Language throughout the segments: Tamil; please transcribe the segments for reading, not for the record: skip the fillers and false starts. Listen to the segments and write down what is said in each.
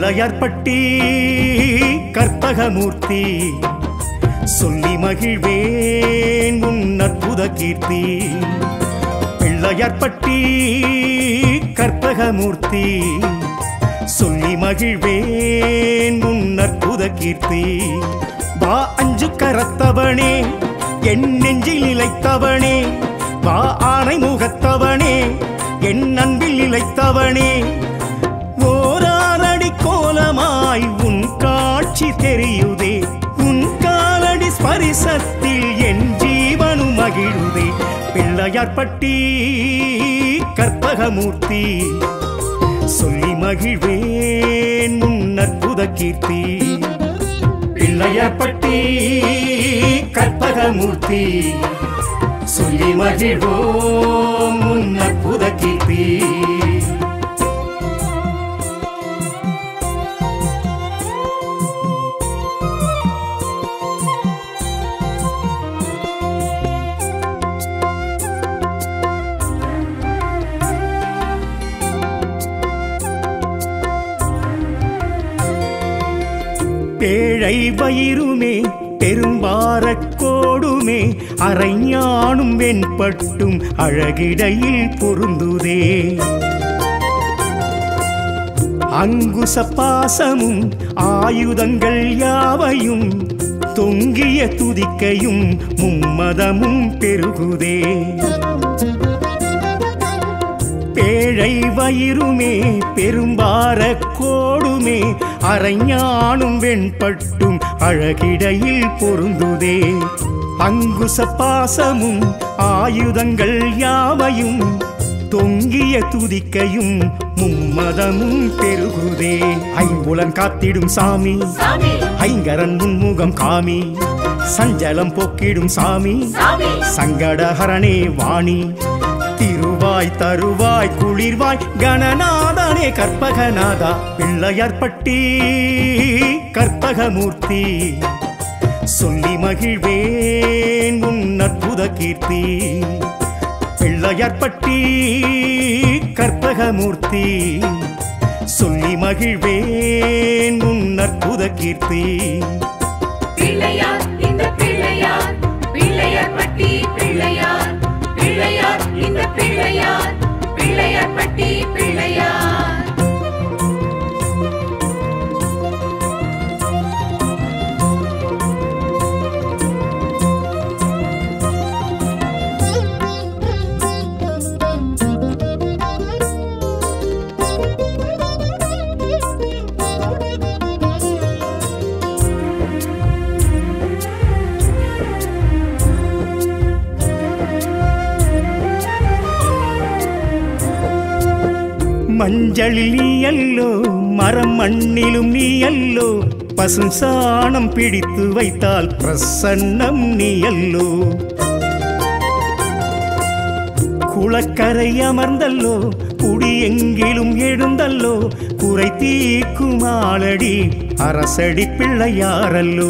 பிள்ளையார்பட்டி கற்பகமூர்த்தி சொல்லி மகிழ்வேன் உன் அற்புத கீர்த்தி. பிள்ளையார்பட்டி கற்பகமூர்த்தி சொல்லி மகிழ்வேன் உன் அற்புத கீர்த்தி. வா அஞ்சு கரத்தவனே என் நெஞ்சில் நிலைத்தவனே, வா ஆனை முகத்தவனே என் அன்பில் நிலைத்தவனே. ஓராரடி கோலமாய் உன் காட்சி தெரியுதே, உன் காலடி ஸ்பரிசத்தில் என் ஜீவனு மகிழுதே. பிள்ளையார்பட்டி கற்பகமூர்த்தி சொல்லி மகிழ்வேன் உன் அற்புத கீர்த்தி. பிள்ளையார்பட்டி கற்பகமூர்த்தி சொல்லி மகிழ்வோம் உன் அற்புத கீர்த்தி. பேழை வயிறுமே பெரும்பாரக்கோடுமே அரைஞானும் வெண்பட்டும் அழகிடையில் பொருந்துதே. அங்குச பாசமும் ஆயுதங்கள் யாவையும் தொங்கிய துதிக்கையும் மும்மதமும் பெருகுதே. பேழை வயிறுமே பெரும்பாரக்கோடுமே அரைஞானும் வெண்பட்டும் அழகிடையில் பொருந்துதே. அங்குச பாசமும் ஆயுதங்கள் யாவையும் தொங்கிய துதிக்கையும் மும்மதமும் பெருகுதே. ஐம்புலன் காத்திடும் சாமி ஐங்கரன் முன்முகம் காமி, சஞ்சலம் போக்கிடும் சாமி சங்கடஹரணே வாணி. திருவாய் தருவாய் குளிர்வாய் கணநாதனே கற்பகநாதா. பிள்ளையார்பட்டி கற்பகமூர்த்தி சொல்லி மகிழ்வேன் உன் அற்புத கீர்த்தி. பிள்ளையார்பட்டி கற்பகமூர்த்தி சொல்லி மகிழ்வேன் உன் அற்புத கீர்த்தி. பிள்ளையார் இந்த பிள்ளையார் பிள்ளையார்பட்டி பிள்ளையார், பிள்ளையார் இந்த பிள்ளையார் பிள்ளையார்பட்டி பிள்ளையார். மஞ்சளில் நீ அல்லோ மரம் மண்ணிலும் நீ அல்லோ, பசும் சாணம் பிடித்து வைத்தால் பிரசன்னம் நீ அல்லோ. குளக்கரை அமர்ந்தல்லோ குடி எங்கிலும் எழுந்தல்லோ, குறை தீர்க்கும் ஆளடி அரசடி பிள்ளையாரல்லோ.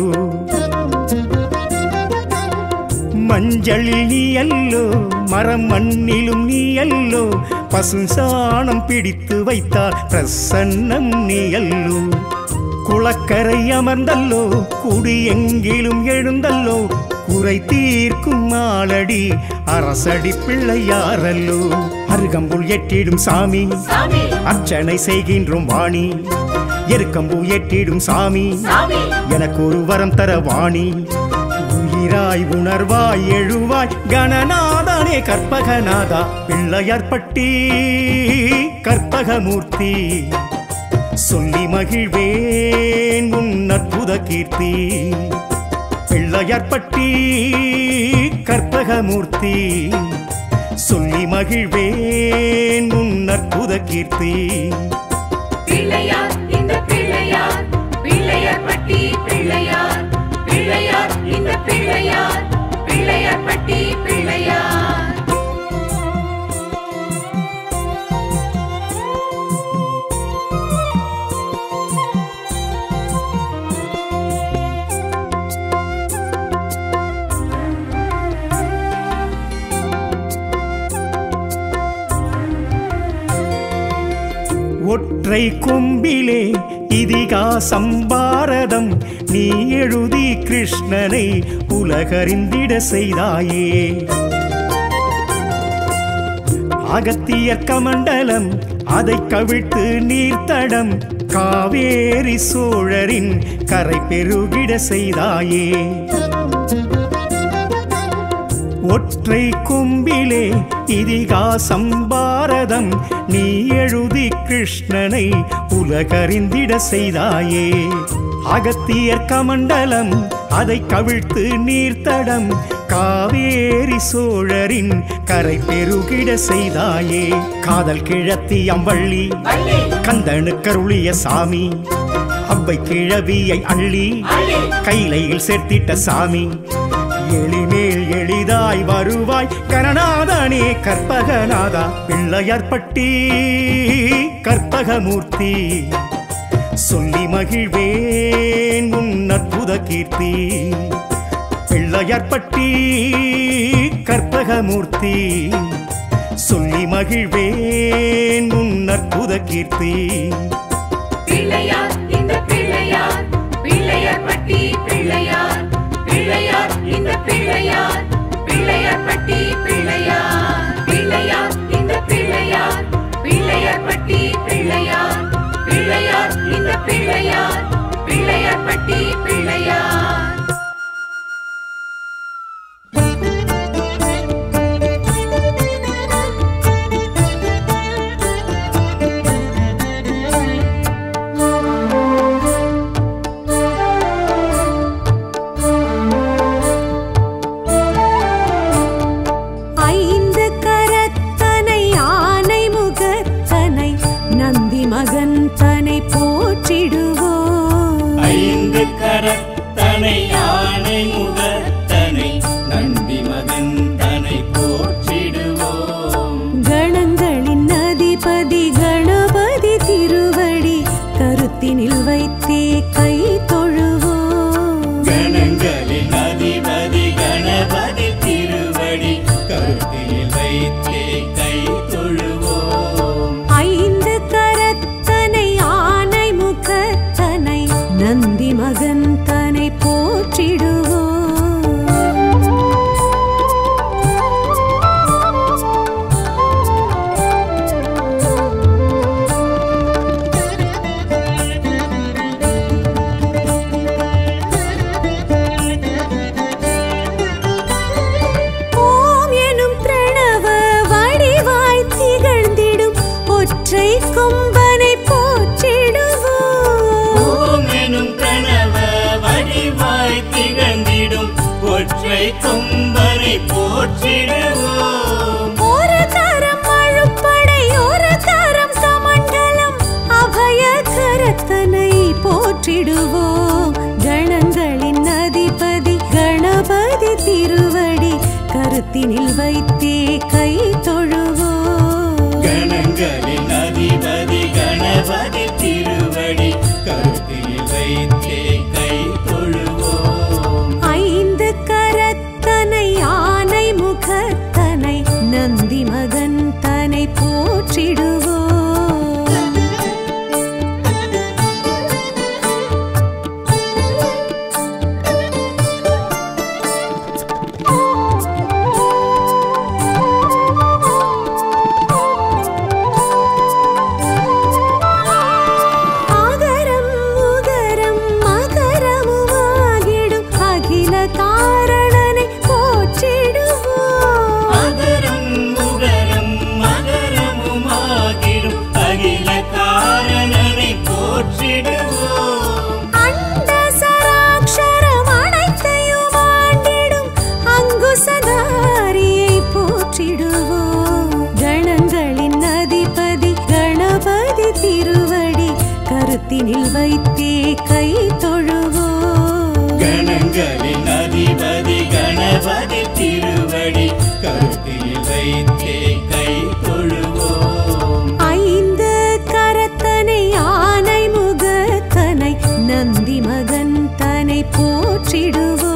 மஞ்சளில் நீ அல்லோ மரம் மண்ணிலும் நீ அல்லோ, பசும் சாணம் பிடித்து வைத்தால் பிரசன்னம் நீ அல்லோ. குளக்கரை அமர்ந்தல்லோ குடி எங்கிலும் எழுந்தல்லோ, குறை தீர்க்கும் ஆளடி அரசடி பிள்ளையாரல்லோ. அருகம்புல் ஏற்றிடும் சாமி அர்ச்சனை செய்கின்றோம் வாணி, எருக்கம்பூ ஏற்றிடும் சாமி எனக்கு ஒரு வரம் தர வாணி. உயிராய் உணர்வாய் எழுவாய் கணநாதனே கற்பகநாதா. பிள்ளையார்பட்டி கற்பகமூர்த்தி சொல்லி மகிழ்வேன் உன் அற்புத கீர்த்தி. பிள்ளையார்பட்டி கற்பகமூர்த்தி சொல்லி மகிழ்வேன் உன் அற்புத கீர்த்தி. பிள்ளையார் இந்த பிள்ளையார் பிள்ளையார்பட்டி பிள்ளையார், பிள்ளையார் இந்த பிள்ளையார் பிள்ளையார்பட்டி பிள்ளையார். ஒற்றை கொம்பிலே இதிகாசம் பாரதம் நீ எழுதி கிருஷ்ணனை உலகறிந்திட செய்தாயே. அகத்தியர் கமண்டலம் அதை கவிழ்த்து நீர்த்தடம் காவேரி சோழரின் கரை பெருகிட செய்தாயே. ஒற்றை கொம்பிலே இதிகாசம் பாரதம் நீ எழுதி கிருஷ்ணனை உலகறிந்திட செய்தாயே. அகத்தியர் கமண்டலம் அதை கவிழ்த்து நீர்த்தடம் காவேரி சோழரின் கரை பெருகிட செய்தாயே. காதல் கிழத்தி அம்பள்ளி கந்தனுக்கருளிய சாமி அவ்வை கிழவியை அள்ளி கைலையில் சேர்த்திட்ட சாமி. எளிமேல் எளிதாய் வருவாய் கணநாதனே கற்பகநாதா பிள்ளையார்பட்டி கற்பகமூர்த்தி. சொல்லி மகிழ்வேன் உன் அற்புத கீர்த்தி. பிள்ளையார்பட்டி கற்பகமூர்த்தி சொல்லி மகிழ்வேன் உன் அற்புத கீர்த்தி. பிள்ளையார் இந்த பிள்ளையார் பிள்ளையார்பட்டி பிள்ளையார் பிள்ளையார் இந்த பிள்ளையார் பிள்ளையார்பட்டி பிள்ளையார் பிள்ளையார் இந்த பிள்ளையார் பிள்ளையார்பட்டி பிள்ளையார் பிள்ளையார் இந்த பிள்ளையார் பிள்ளையார்பட்டி பிள்ளையார். கருத்தினில் வைத்தே கை தொழுவோம். கணங்களின் அதிபதி கணபதி திருவடி கருத்தினில் வைத்தே கை தொழுவோம். ஐந்து கரத்தனை ஆனை முகத்தனை நந்தி மகன் தனை போற்றிடுவோம். கருத்தினில் வைத்தே கை தொழுவோம். கணங்களின் அதிபதி கணபதி திருவடி கருத்தினில் வைத்தே கை தொழுவோம். ஐந்து கரத்தனை ஆனை முகத்தனை நந்தி மகன் தனை போற்றிடுவோம்.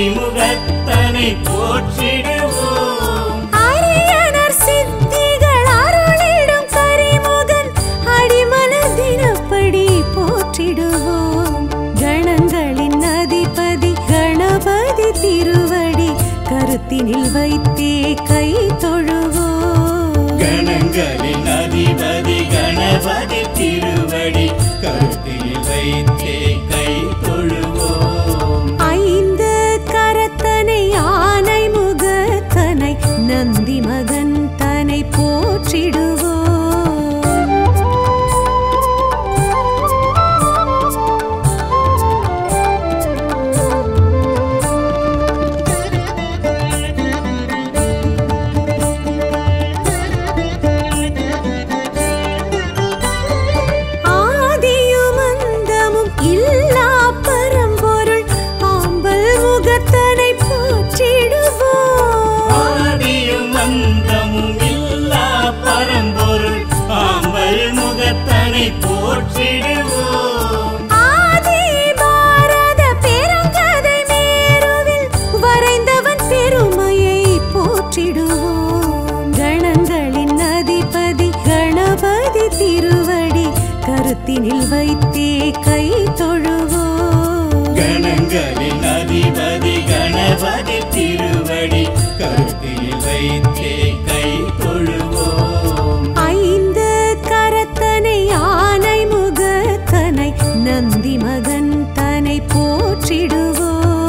ஆதிமுகத்தனை போற்றிடுவோம். அரியனர் சித்திகள் அருளிடும் கரிமுகன் அடிமனதினப்படி போற்றிடுவோம். கணங்களின் அதிபதி கணபதி திருவடி கருத்தினில் வைத்தே கை தொழுவோம். கணங்களின் அதிபதி கணபதி திருவடி கருத்தில் வைத்தே கை தொழுவோம். ஐந்து கரத்தனை யானை முகத்தனை நந்தி மகன் தனை போற்றிடுவோம். ஆதியும் அந்தமும் இல்லா பரம்பொருள் ஆம்பல் முகத்தனை போற்றிடுவோம். ஆதியும் அந்தமும் இல்லா பரம்பொருள் ஆம்பல் முகத்தனை போற்றிடுவோம். ஆதி பாரத பெருங்கதை மேருவில் வரைந்தவன் பெருமையை போற்றிடுவோம். கணங்களின் அதிபதி கணபதி திருவடி கருத்தினில் வைத்தே கை தொழுவோம். கணங்களின் அதிபதி கணபதி திருவடி கருத்தில் வைத்தே கை தொழுவோம். ஐந்து கரத்தனை யானை முகத்தனை நந்தி மகன் தனை போற்றிடுவோம்.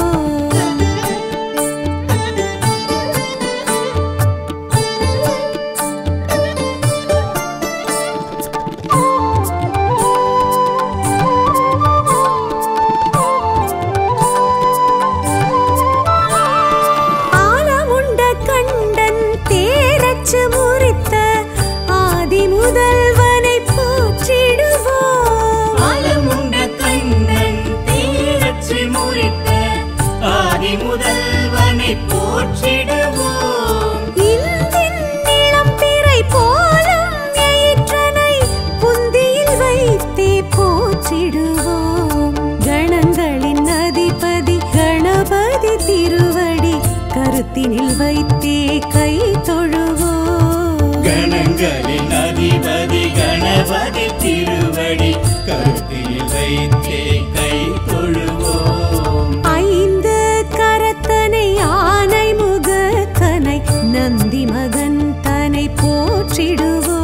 ஆலமுண்ட கண்டன் தேரச்சு முறித்த ஆதி முதல்வனை போற்றிடுவோம். ஆலமுண்ட கண்ணன் தேரச்சு முறித்த ஆதி முதல்வனை போற்றிடுவோம். இந்தின் நிலம் பிறை போலும் எயிற்றனை புந்தியில் வைத்தே போற்றிடுவோம். கணங்களின் அதிபதி கணபதி திருவடி கருத்தினில் வைத்தே கை தொழுவோம். கணங்களின் அதிபதி கணபதி திருவடி கருத்தில் வைத்தே கை தொழுவோம். ஐந்து கரத்தனை யானை முகத்தனை நந்தி மகன் தனை போற்றிடுவோம்.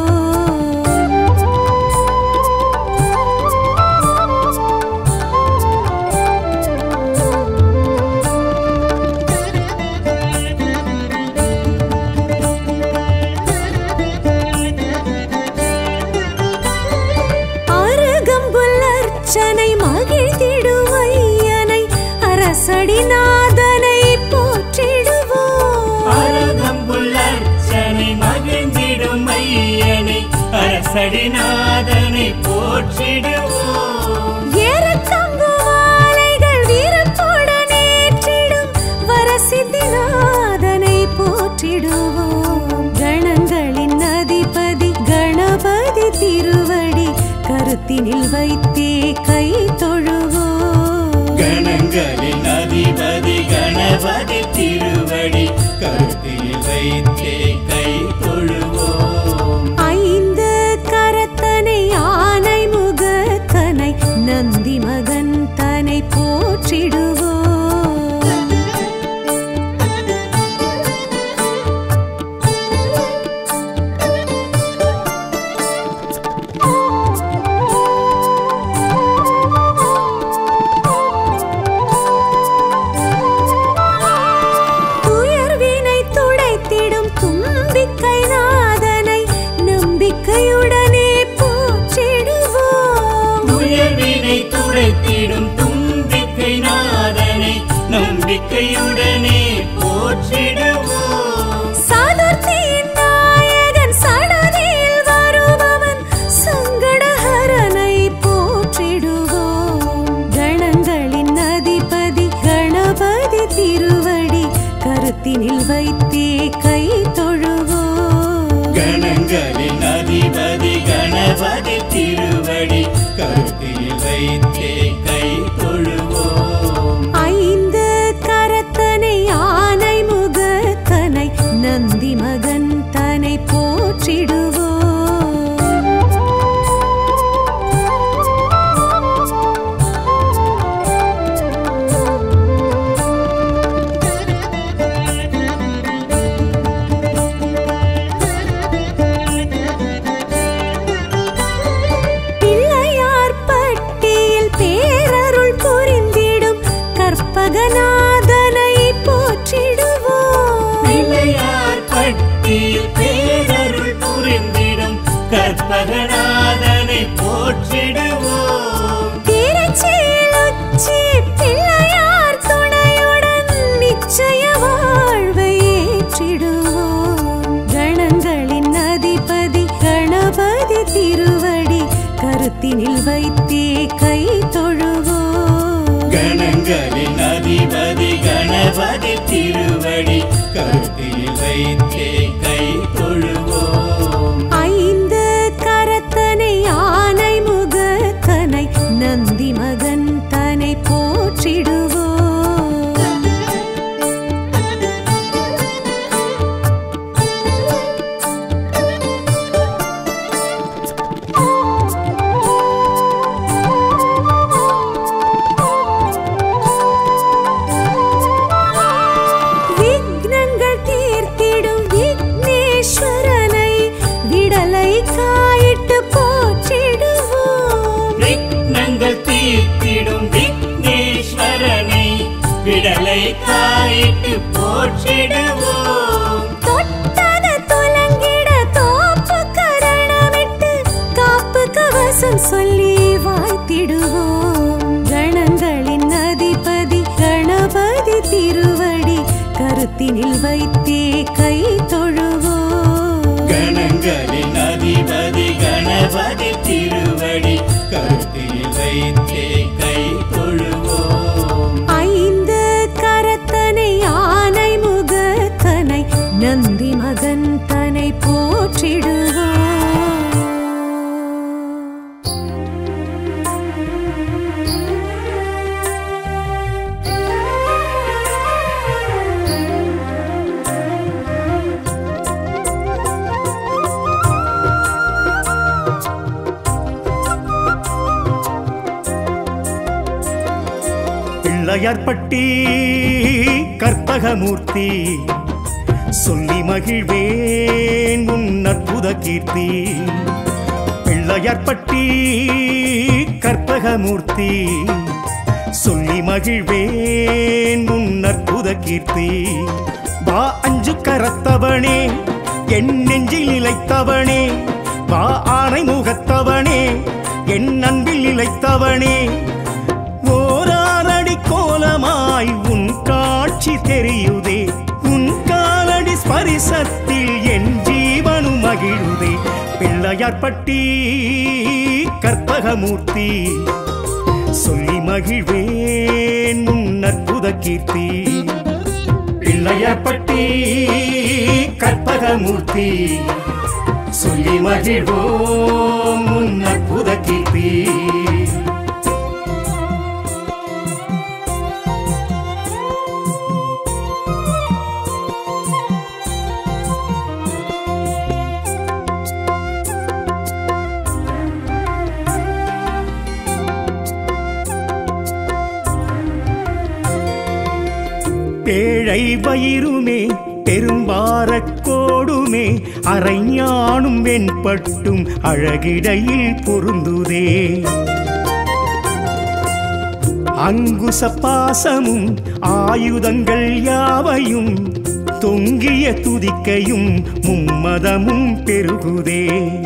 அருகம்புல் அர்ச்சனை மகிழ்ந்திடும் ஐயனை அரசடிநாதனை போற்றிடுவோம். அருகம்புல் அர்ச்சனை மகிழ்ந்திடும் ஐயனை அரசடிநாதனை போற்றிடுவோம். ஏறத்தங்கு மாலைகள் வீரத்துடன் ஏற்றிடும் வரசித்திநாதனை போற்றிடுவோம். கணங்களின் அதிபதி கணபதி திருவடி கருத்தினில் வைத்தே கை தொழுவோம். கணங்களின் அதிபதி கணபதி திருவடி கருத்தில் வைத்தே கை தொழுவோம். ஐந்து கரத்தனை யானை முகத்தனை நந்தி மகன் தனை போற்றிடுவோம். துயர்வினை துடைத்திடும் தும்பிக்கை நாதனை நம்பிக்கையுடனே போற்றிடுவோம். துயர்வினை துடைத்திடும் தும்பிக்கை நாதனை நம்பிக்கையுடனே போற்றிடுவோம். சதுர்த்தியின் நாயகன் சடதியில் வருபவன் சங்கடஹரனை போற்றிடுவோம். கணங்களின் அதிபதி கணபதி திருவடி கருத்தினில் வைத்தே கை தொழுவோம். கணங்களின் அதிபதி கணபதி திருவடி கருத்தில் வைத்தே கை தொழுவோம். ஐந்து கரத்தனை கருத்தினில் வைத்தே கை தொழுவோம். கணங்களின் அதிபதி கணபதி திருவடி கருத்தில் வைத்தே கை தொழுவோம். ஐந்து கரத்தனை ஆனை முகத்தனை நந்தி மகன் தனை போற்றிடுவோம். விக்னங்கள் தீர்த்திடும் விக்னேஸ்வரனை விடலை காயிட்டு போற்றிடுவோம். விக்னங்கள் தீர்த்திடும் விக்னேஸ்வரனை விடலை காயிட்டு போற்றிடுவோம். தொட்டது துலங்கிட தோப்பு கரணமிட்டு காப்பு கவசம் சொல்லி வாழ்த்திடுவோம். கணங்களின் அதிபதி கணபதி திருவடி கருத்தினில் வைத்தே கை தொழுவோம். கணங்களின் அதிபதி கணபதி திருவடி கருத்தில் வைத்தே கை தொழுவோம். ஐந்து கரத்தனை ஆனை முகத்தனை நந்தி மகன் தனை போற்றிடுவோம். பிள்ளையார்பட்டி கற்பகமூர்த்தி சொல்லி மகிழ்வேன் உன் அற்புத கீர்த்தி. பிள்ளையார்பட்டி கற்பகமூர்த்தி சொல்லி மகிழ்வேன் உன் அற்புத கீர்த்தி. வா அஞ்சு கரத்தவனே என் நெஞ்சில் நிலைத்தவனே, வா ஆனை முகத்தவனே என் அன்பில் நிலைத்தவனே. ஓராரடி கோலமாய் உன் காட்சி தெரியுதே, உன் காலடி ஸ்பரிசத்தில் என் ஜீவனு மகிழுதே. பிள்ளையார்பட்டி கற்பகமூர்த்தி சொல்லி மகிழ்வேன் உன் அற்புத கீர்த்தி. பிள்ளையார்பட்டி கற்பகமூர்த்தி சொல்லி மகிழ்வோம் உன் அற்புத கீர்த்தி. பேழை வயிறுமே பெரும்பாரக்கோடுமே அரைஞானும் வெண்பட்டும் அழகிடையில் பொருந்துதே. அங்குச பாசமும் ஆயுதங்கள் யாவையும் தொங்கிய துதிக்கையும் மும்மதமும் பெருகுதே.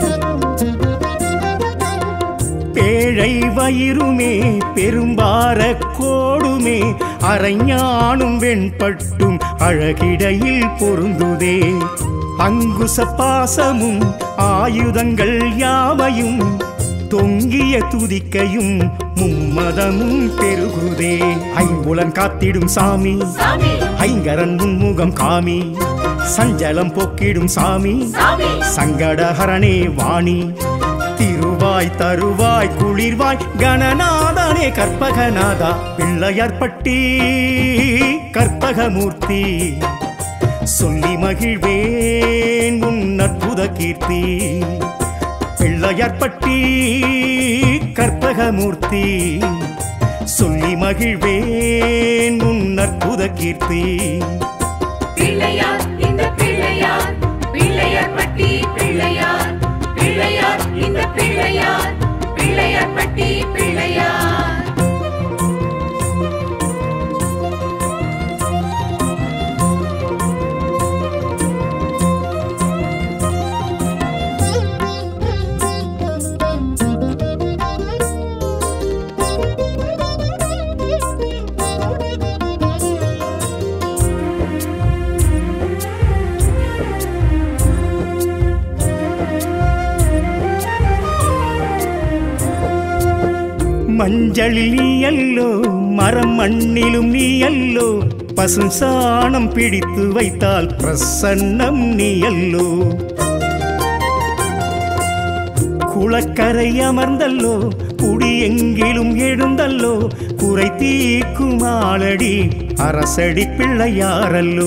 பேழை வயிறுமே பெரும்பாரக்கோடுமே அரைஞானும் வெண்பட்டும் அழகிடையில் பொருந்துதே. அங்குச பாசமும் ஆயுதங்கள் யாவையும் தொங்கிய துதிக்கையும் மும்மதமும் பெருகுதே. ஐம்புலன் காத்திடும் சாமி ஐங்கரன் முன்முகம் காமி, சஞ்சலம் போக்கிடும் சாமி சங்கடஹரணே வாணி. திருவாய் தருவாய் குளிர்வாய் கணநாதனே கற்பகநாதா. பிள்ளையார்பட்டி கற்பகமூர்த்தி சொல்லி மகிழ்வேன் உன் அற்புத கீர்த்தி. பிள்ளையார்பட்டி கற்பகமூர்த்தி சொல்லி மகிழ்வேன் உன் அற்புத கீர்த்தி. பிள்ளையார் இந்த பிள்ளையார் பிள்ளையார்பட்டி பிள்ளையார் பிள்ளையார் இந்த பிள்ளையார் பிள்ளையார்பட்டி பிள்ளையார். மஞ்சளில் நீயல்லோ மரம் மண்ணிலும் நீயல்லோ பசும் சாணம் பிடித்து வைத்தால் பிரசன்னம் நீயல்லோ குளக்கரை அமர்ந்தல்லோ குடி எங்கிலும் எழுந்தல்லோ குறை தீர்க்கும் ஆளடி அரசடி பிள்ளையாரல்லோ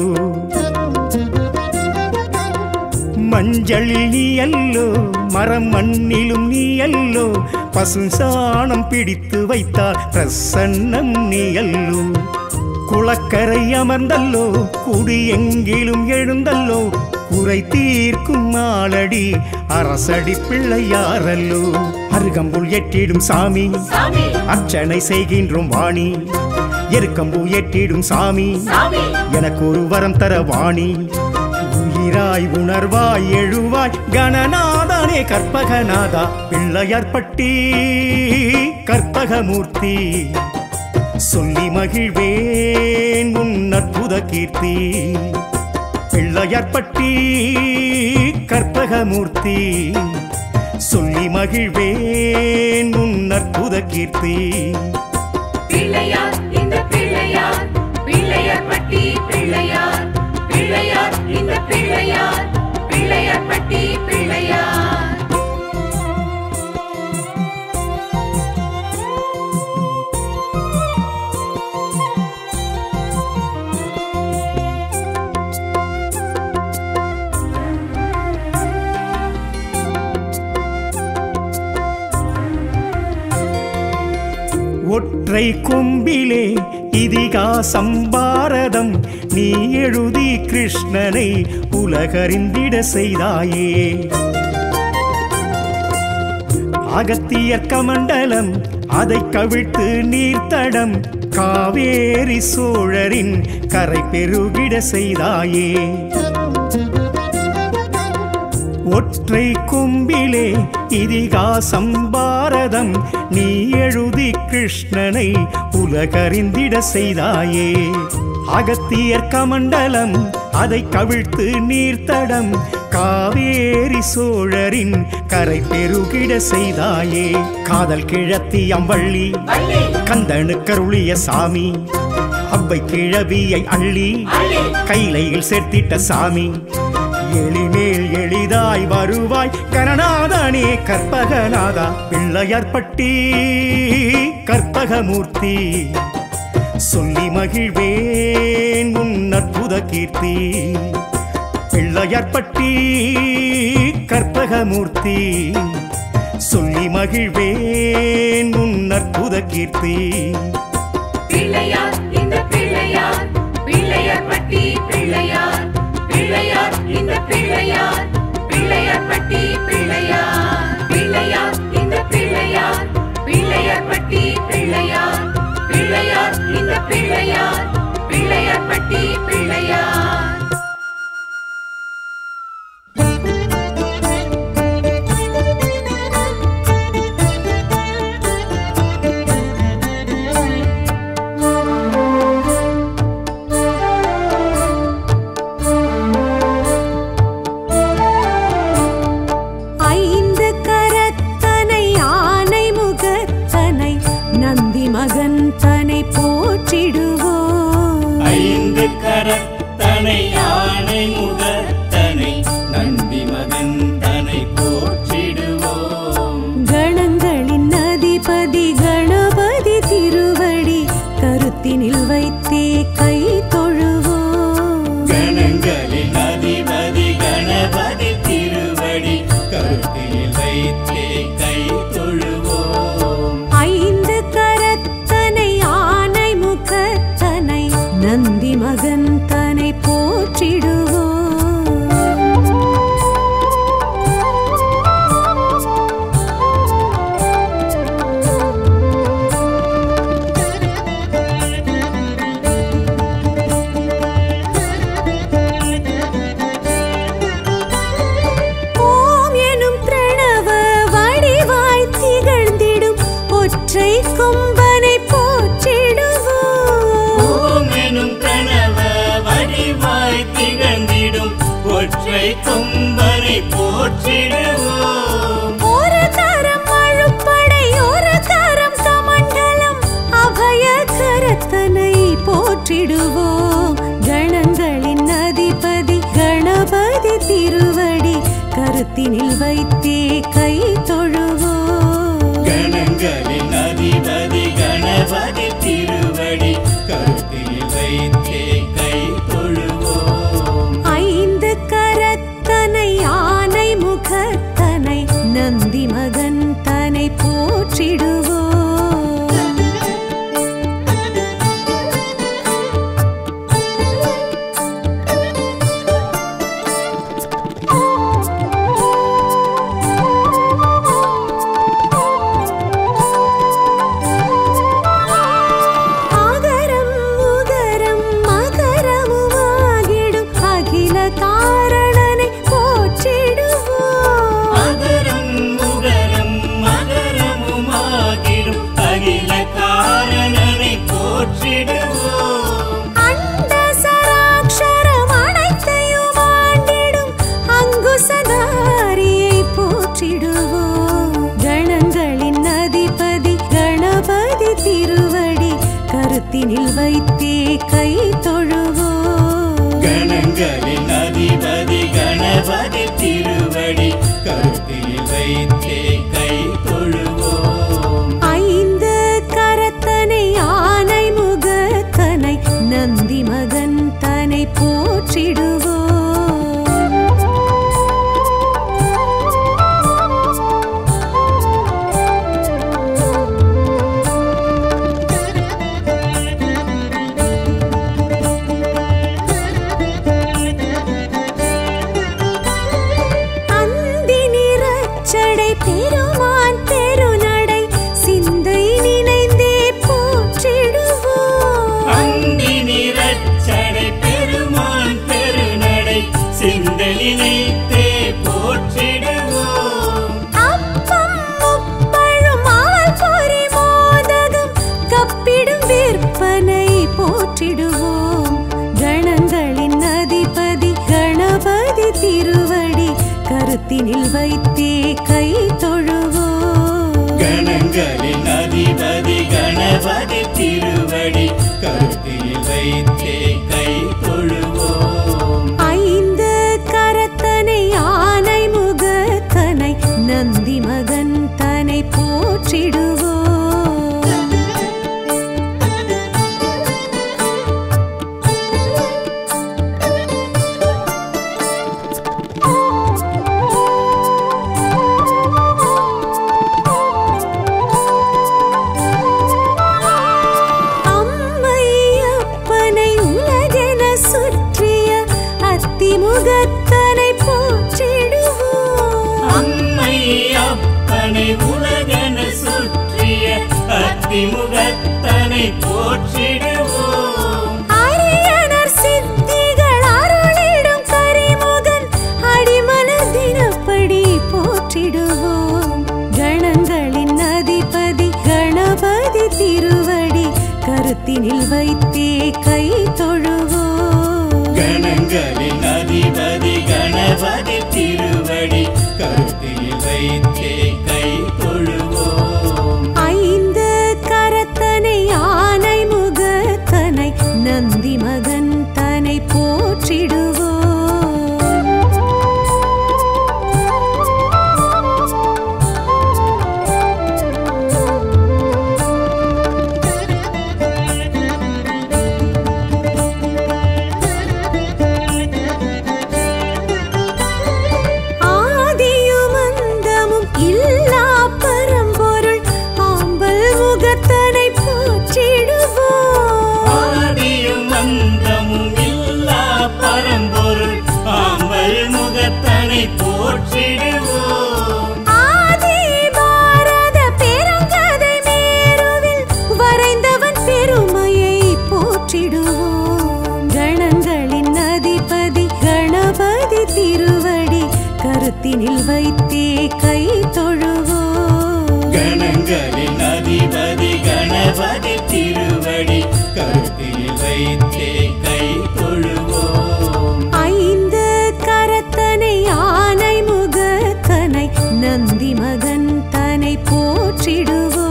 மஞ்சளில் நீயல்லோ மரம் மண்ணிலும் நீயல்லோ பசும் சாணம் பிடித்து வைத்தால் பிரசன்னம் நீயல்லோ குளக்கரை அமர்ந்தல்லோ குடி எங்கிலும் எழுந்தல்லோ குறை தீர்க்கும் ஆளடி அரசடி பிள்ளையாரல்லோ அருகம்புல் எட்டிடும் சாமி அர்ச்சனை செய்கின்றோம் வாணி எருக்கம்பு எட்டிடும் சாமி எனக்கு ஒரு வரம் தர வாணி உயிராய் உணர்வாய் எழுவாய் கணநாதனே கற்பகநாதா பிள்ளையார்பட்டி கற்பகமூர்த்தி சொல்லி மகிழ்வேன் உன் அற்புத கீர்த்தி பிள்ளையார்பட்டி கற்பகமூர்த்தி சொல்லி மகிழ்வேன் உன் அற்புத கீர்த்தி பிள்ளையார் இந்த பிள்ளையார் பிள்ளையார்பட்டி பிள்ளையார் பிள்ளையார் இந்த பிள்ளையார் பிள்ளையார்பட்டி பிள்ளையார் ஒற்றை கொம்பிலே இதிகாசம் பாரதம் நீ எழுதி கிருஷ்ணனை உலகறிந்திட செய்தாயே அகத்தியர் கமண்டலம் அதை கவிழ்த்து நீர்த்தடம் காவேரி சோழரின் கரை பெருகிட செய்தாயே ஒற்றை கொம்பிலே இதிகாசம் பாரதம் நீ எழுதி கிருஷ்ணனை உலகறிந்திட செய்தாயே அகத்தியர் கமண்டலம் அதை கவிழ்த்து நீர்த்தடம் காவேரி சோழரின் கரை பெருகிட செய்தாயே காதல் கிழத்தி அம்பள்ளி கந்தனுக்கருளிய சாமி அவ்வை கிழவியை அள்ளி கைலையில் சேர்த்திட்ட சாமி எளிமேல் எளிதாய் வருவாய் கணநாதனே கற்பகநாதா பிள்ளையார்பட்டி கற்பகமூர்த்தி சொல்லி மகிழ்வேன் உன் அற்புத கீர்த்தி பிள்ளையார்பட்டி கற்பகமூர்த்தி சொல்லி மகிழ்வேன் உன் அற்புத கீர்த்தி பிள்ளையார் இந்த பிள்ளையார் பிள்ளையார்பட்டி பிள்ளையார் பிள்ளையார் இந்த பிள்ளையார் பிள்ளையார்பட்டி பிள்ளையார் பிள்ளையார் இந்த பிள்ளையார் பிள்ளையார்பட்டி பிள்ளையார் பிள்ளையார் இந்த பிள்ளையார் பிள்ளையார்பட்டி பிள்ளையார் கரத்தனை யானை முகத்தனை நந்தி மகன் தனை போற்றிடுவோம் கணங்களின் அதிபதி கணபதி திருவடி கருத்தினில் வைத்தே கை தொழுவோம் கணங்களின் அதிபதி கணபதி திருவடி கருத்தினில் வைத்தே கை தொழுவோம் ஐந்து கரத்தனை ஆனை முகத்தனை நந்தி மகன் தனை போற்றிடுவோம் ஓம் எனும் பிரணவ வடிவாய் திகழ்ந்திடும் ஒற்றை கொம்பனை போற்றிடுவோம் ஓம் எனும் கனவ வடிவாய் திகழ்ந்திடும் ஒற்றை கொம்பனை போற்றிடுவோம் ஒரு கரம் அழுப்படை ஒரு கரம் கமண்டலம் கருத்தினில் வைத்தே கை தொழுவோம். கணங்களின் அதிபதி கணபதி திருவடி கருத்தில் வைத்தே கை தொழுவோம். ஐந்து கரத்தனை ஆனை முகத்தனை நந்தி மகன் தனை போற்றிடுவோம். கருத்தினில் வைத்தே கை தொழுவோம். கணங்களின் அதிபதி கணபதி திருவடி கருத்தில் வைத்தே கை தொழுவோம். ஐந்து கரத்தனை ஆனை முகத்தனை நந்தி மகன் தனை போற்றிடுவோம். பெருமான் பெருநடை சிந்தை நினைந்தே போற்றிடுவோம். அந்தி நிறச்சடை பெருமான் பெருநடை சிந்தை நினைத்தே போற்றிடுவோம். அப்பம் முப்பழும் ஆல் பொறி மோதகம் கப்பிடும் விற்பனை போற்றிடுவோம். கணங்களின் அதிபதி கணபதி திருவடி கருத்தினில் வைத்தே கை தொழுவோம். கணங்களின் அதிபதி கணபதி திருவடி கருத்தில் வைத்தே கை தொழுவோம். ஐந்து கரத்தனை ஆனை முகத்தனை நந்தி மகன் தனை போற்றிடுவோம். முகத்தனை போற்றிடுவோம். அம்மை அப்பனை உலகென சுற்றிய அத்திமுகத்தனை போற்றிடுவோம். அரியனர் சித்திகள் அருளிடும் கரிமுகன் அடிமலர் தினப்படி போற்றிடுவோம். கணங்களின் அதிபதி கணபதி திருவடி கருத்தினில் வைத்தே கை தொழுவோம். கணங்களின் அதிபதி கணபதி திருவடி கருத்தில் வைத்தே கை தொழுவோம். ஐந்து கரத்தனை ஆனை முகத்தனை நந்தி மகன் தனை போற்றிடுவோம். போற்றிடுவோம். ஆதி பாரத பெருங்கதை மேருவில் வரைந்தவன் பெருமையை போற்றிடுவோம். கணங்களின் அதிபதி கணபதி திருவடி கருத்தினில் வைத்தே கை தொழுவோம். கணங்களின் அதிபதி கணபதி திருவடி கருத்தில் வைத்தே கை தொழுவோம். ஐந்து கரத்தனை ஆனை முகத்தனை நந்தி மகன் தனை போற்றிடுவோம்.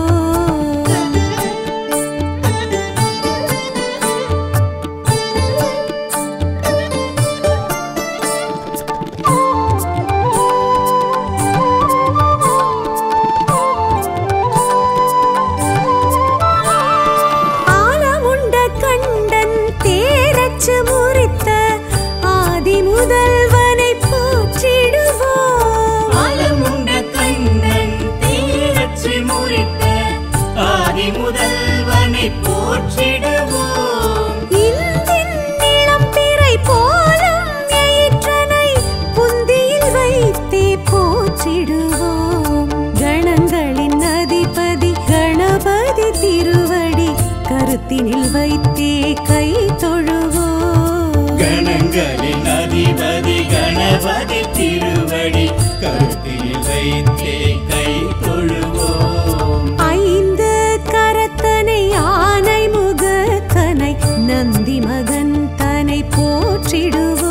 ஆதி முதல்வனை போற்றிடுவோம். இந்தின் இளம் பிறை போலும் எயிற்றனை புந்தியில் வைத்தே போற்றிடுவோம். கணங்களின் அதிபதி கணபதி திருவடி கருத்தினில் வைத்தே கை தொழுவோம். கணங்களின் அதிபதி கணபதி திருவடி கருத்தில் வைத்தே கை தொழுவோம். ஐந்து கரத்தனை ஆனை முகத்தனை நந்தி மகன் தனை போற்றிடுவோம்.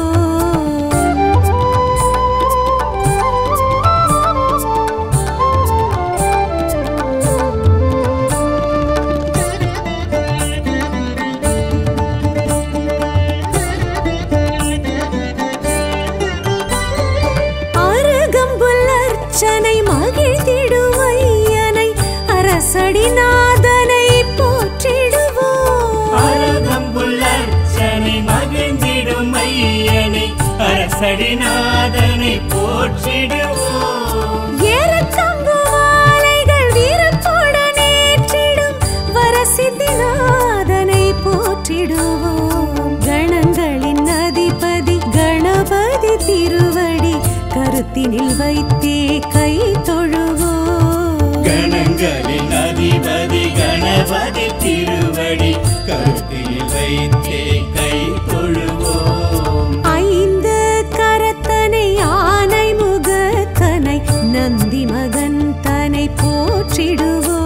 அருகம்புல்லர்ச்சனை மகிழ்ந்திடும் ஐயனை அரசடிநாதனை போற்றிடுவோம். அருகம்புல்லர்ச்சனை மகிழ்ந்திடும் ஐயனை அரசடிநாதனை போற்றிடுவோம். ஏறச்சங்கு மாலைகள் வீரத்துடன் ஏற்றிடும் வரசித்திநாதனை போற்றிடுவோம். கணங்களின் அதிபதி கணபதி திருவடி கருத்தினில் வைத்தே கை தொழுவோம். கணங்களின் அதிபதி கணபதி திருவடி கருத்தில் வைத்தே கை தொழுவோம். ஐந்து கரத்தனை ஆனை முகத்தனை நந்தி மகன் தனை போற்றிடுவோம்.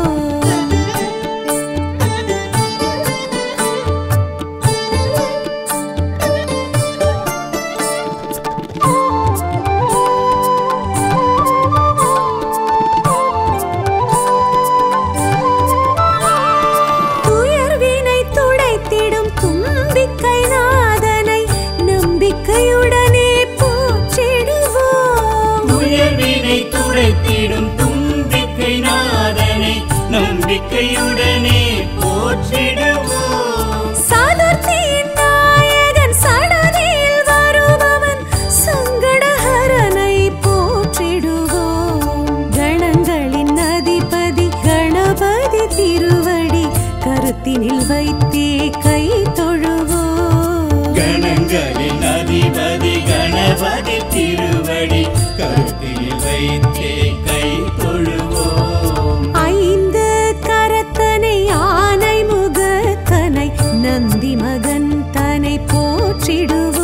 துயர்வினை துடைத்திடும் தும்பிக்கை நாதனை நம்பிக்கையுடனே போற்றிடுவோம். உயர்வினை துடைத்திடும் தும்பிக்கை நாதனை நம்பிக்கையுடனே போற்றிடுவோம். சதுர்த்தியின் நாயகன் சடதியில் வருபவன் சங்கடஹரனை போற்றிடுவோம். கணங்களின் அதிபதி கணபதி திருவடி கருத்தினில் வைத்தே கை தொழுவோம். கணங்களின் அதிபதி கணபதி திருவடி கருத்தில் வைத்தே கை தொழுவோம். ஐந்து கரத்தனை ஆனை முகத்தனை நந்தி மகன் தனை போற்றிடுவோம்.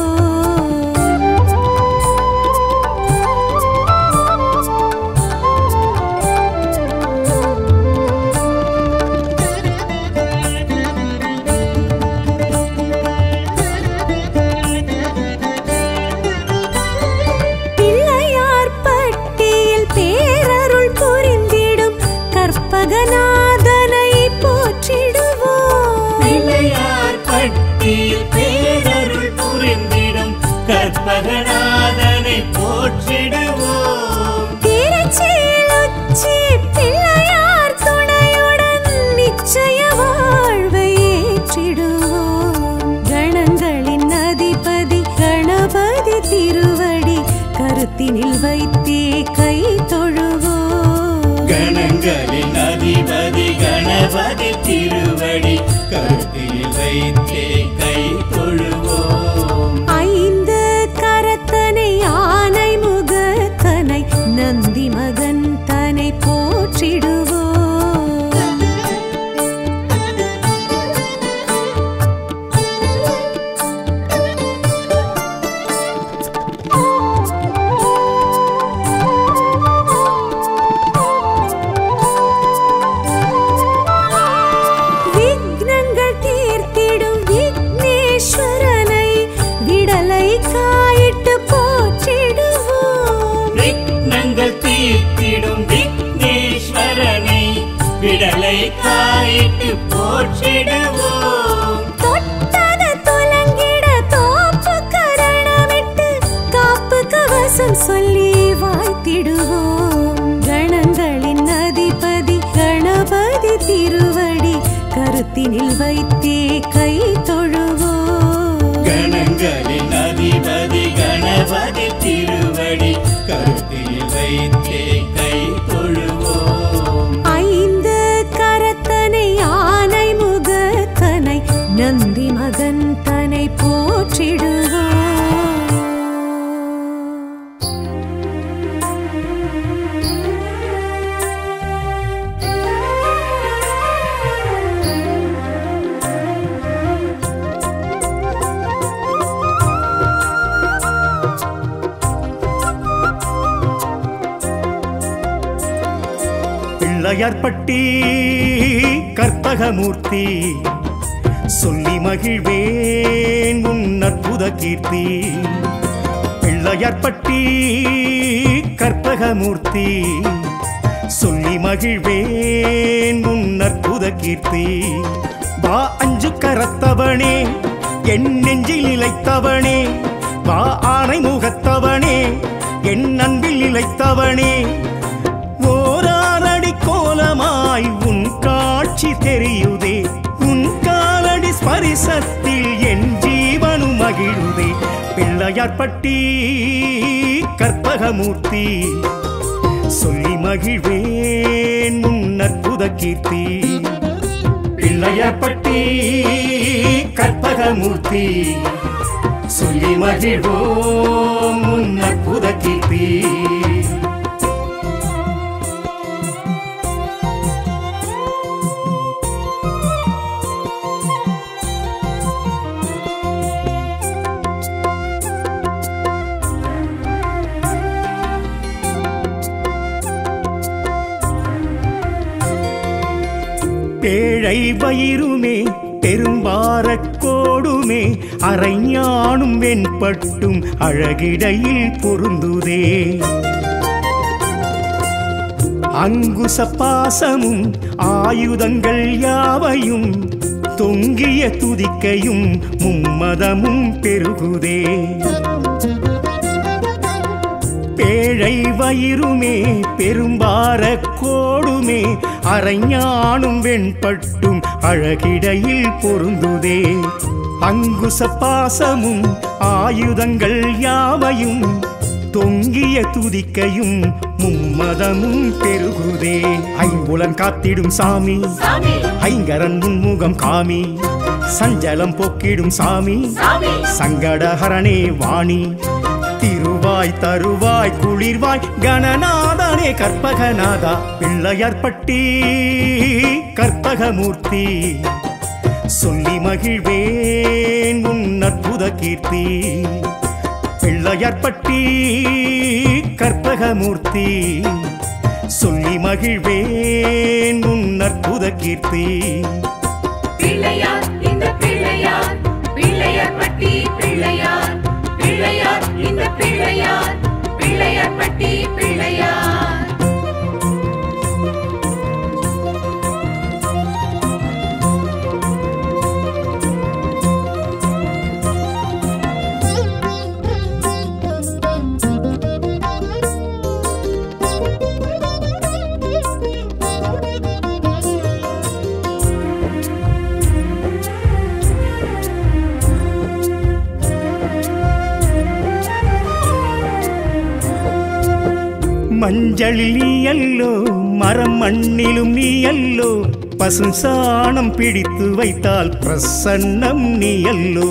பிள்ளையார் பட்டியில் பேரருள் புரிந்திடும் கற்பகநாதனை போற்றிடுவோம். பிள்ளையார் பட்டியில் பேரருள் புரிந்திடும் கற்பகநாதனை போற்றிடுவோம். திருச்சியில் உச்சி பிள்ளையார் துணையுடன் நிச்சய வாழ்வை ஏற்றிடுவோம். கணங்களின் அதிபதி கணபதி திருவடி கருத்தினில் வைத்தே கை தொழுவோம். கணங்களின் அதிபதி கணபதி திருவடி கருத்தில் வைத்தே கை தொழுவோம். ஐந்து கரத்தனை ஆனை முகத்தனை நந்தி மகன் தனை போற்றிடுவோம். விக்னங்கள் தீர்த்திடும் விக்னேஸ்வரனை விடலை காயிட்டு போற்றிடுவோம். விக்னங்கள் தீர்த்திடும் விக்னேஸ்வரனை விடலை காயிட்டு போற்றிடுவோம். தொட்டது துலங்கிட தோப்பு கரணமிட்டு காப்பு கவசம் சொல்லி வாழ்த்திடுவோம். கணங்களின் அதிபதி கணபதி திருவடி கருத்தினில் வைத்தே கை தொழுவோம். கணங்களின் அதிபதி கணபதி திருவடி கருத்தில் வைத்தே கை தொழுவோம். ஐந்து பிள்ளையார்பட்டி கற்பகமூர்த்தி சொல்லி மகிழ்வேன் உன் அற்புத கீர்த்தி பிள்ளையார்பட்டி கற்பகமூர்த்தி சொல்லி மகிழ்வேன் உன் அற்புத கீர்த்தி வா அஞ்சு கரத்தவனே என் நெஞ்சில் நிலைத்தவனே வா ஆணை முகத்தவனே என் அன்பில் நிலைத்தவனே ஓராரடி கோலமாய் உன் காட்சி தெரியுதே உன் காலடி ஸ்பரிசத்தில் என் ஜீவனும் மகிழுதே பிள்ளையார்பட்டி கற்பகமூர்த்தி சொல்லி மகிழ்வேன் உன் அற்புத கீர்த்தி பிள்ளையார்பட்டி கற்பகமூர்த்தி சொல்லி மகிழ்வோம் உன் அற்புத கீர்த்தி பேழை வயிறுமே பெரும்பாரக்கோடுமே அரைஞானும் வெண்பட்டும் அழகிடையில் பொருந்துதே அங்குச பாசமும் ஆயுதங்கள் யாவையும் தொங்கிய துதிக்கையும் மும்மதமும் பெருகுதே பேழை வயிறுமே பெரும்பாரக்கோடுமே அரைஞானும் வெண்பட்டும் அழகிடையில் பொருந்துதே அங்குச பாசமும் ஆயுதங்கள் யாவையும் தொங்கிய துதிக்கையும் மும்மதமும் பெருகுதே ஐம்புலன் காத்திடும் சாமி ஐங்கரன் முன்முகம் காமி சஞ்சலம் போக்கிடும் சாமி சங்கடஹரணே வாணி திருவாய் தருவாய் குளிர்வாய் கணநாதனே கற்பகநாதா பிள்ளையார்பட்டி கற்பகமூர்த்தி சொல்லி மகிழ்வேன் உன் அற்புத கீர்த்தி பிள்ளையார்பட்டி கற்பகமூர்த்தி சொல்லி மகிழ்வேன் உன் அற்புத கீர்த்தி பிள்ளையார் இந்த பிள்ளையார் பிள்ளையார்பட்டி பிள்ளையார் பிள்ளையார் இந்த பிள்ளையார் பிள்ளையார்பட்டி பிள்ளையார் மஞ்சளில் நீ அல்லோ மரம் மண்ணிலும் நீ அல்லோ பசு சாணம் பிடித்து வைத்தால் பிரசன்னம் நீ அல்லோ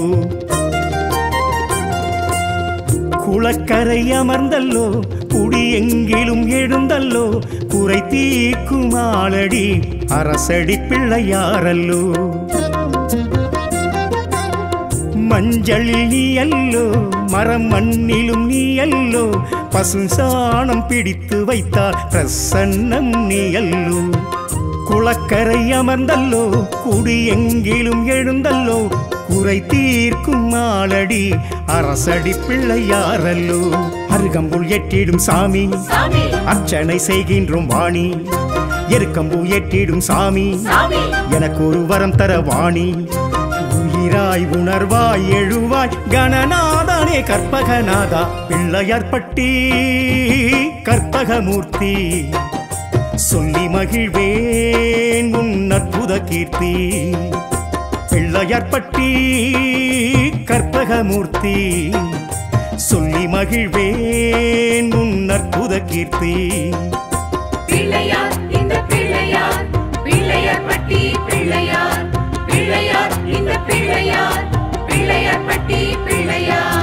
குளக்கரை அமர்ந்தல்லோ குடி எங்கிலும் எழுந்தல்லோ குறை தீர்க்கும் ஆளடி அரசடி பிள்ளையாரல்லோ மஞ்சளில் நீ அல்லோ மரம் மண்ணிலும் நீ அல்லோ பசு சாணம் பிடித்து வைத்தால் பிரசன்னம் நீ அல்லோ குளக்கரை அமர்ந்தல்லோ குடி எங்கிலும் எழுந்தல்லோ குறை தீர்க்கும் ஆளடி அரசடி பிள்ளையாரல்லோ அருகம்புல் எட்டிடும் சாமி அர்ச்சனை செய்கின்றோம் வாணி எருக்கம்பூ எட்டிடும் சாமி எனக்கு ஒரு வரம் தர வாணி உயிராய் உணர்வாய் எழுவாய் கணநாதனே கற்பகநாதா பிள்ளையார்பட்டி கற்பகமூர்த்தி சொல்லி மகிழ்வேன் உன் அற்புத கீர்த்தி பிள்ளையார்பட்டி கற்பகமூர்த்தி சொல்லி மகிழ்வேன் உன் அற்புத கீர்த்தி பிள்ளையார் இந்த பிள்ளையார் பிள்ளையார்பட்டி பிள்ளையார் பிள்ளையார் இந்த பிள்ளையார் பிள்ளையார்பட்டி பிள்ளையார்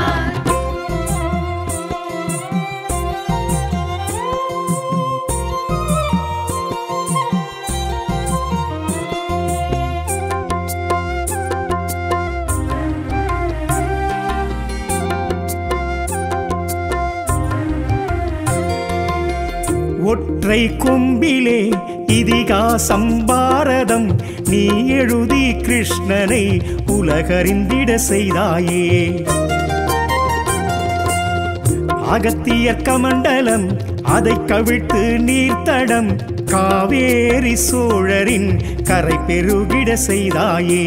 ஒற்றை கொம்பிலே இதிகாசம் பாரதம் நீ எழுதி கிருஷ்ணனை உலகறிந்திட செய்தாயே. அகத்தியர் கமண்டலம் அதை கவிழ்த்து நீர்த்தடம் காவேரி சோழரின் கரை பெருகிட செய்தாயே.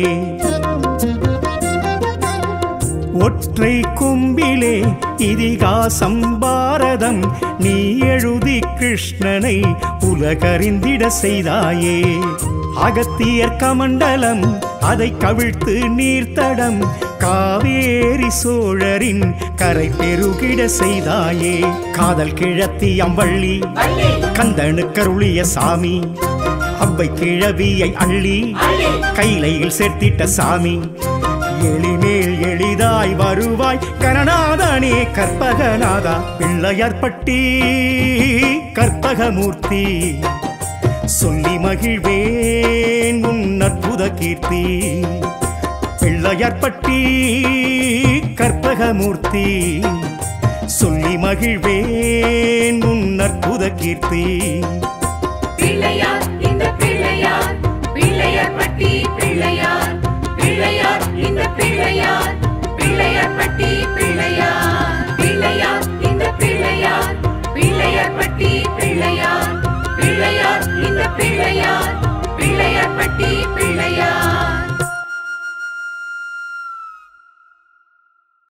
ஒற்றை கொம்பிலே இதிகாசம் பாரதம் நீ எழுதி கிருஷ்ணனை உலகறிந்திட செய்தாயே. அகத்தியர் கமண்டலம் அதை கவிழ்த்து நீர்த்தடம் காவேரி சோழரின் கரை பெருகிட செய்தாயே. காதல் கிழத்தி அம்பள்ளி கந்தனுக்கருளிய சாமி அவ்வை கிழவியை அள்ளி கைலையில் சேர்த்திட்ட சாமி. எளிமேல் எளிதாய் வருவாய் கணநாதனே கற்பகநாதா பிள்ளையார்பட்டி கற்பகமூர்த்தி. சொல்லி மகிழ்வேன் உன் அற்புத கீர்த்தி. பிள்ளையார்பட்டி கற்பகமூர்த்தி சொல்லி மகிழ்வேன் உன் அற்புத கீர்த்தி. பிள்ளையார் இந்த பிள்ளையார் பிள்ளையார்பட்டி பிள்ளையார் பிள்ளையார் இந்த பிள்ளையார் பிள்ளையார்பட்டி பிள்ளையார் பிள்ளையார் இந்த பிள்ளையார் பிள்ளையார்பட்டி பிள்ளையார் பிள்ளையார் இந்த பிள்ளையார்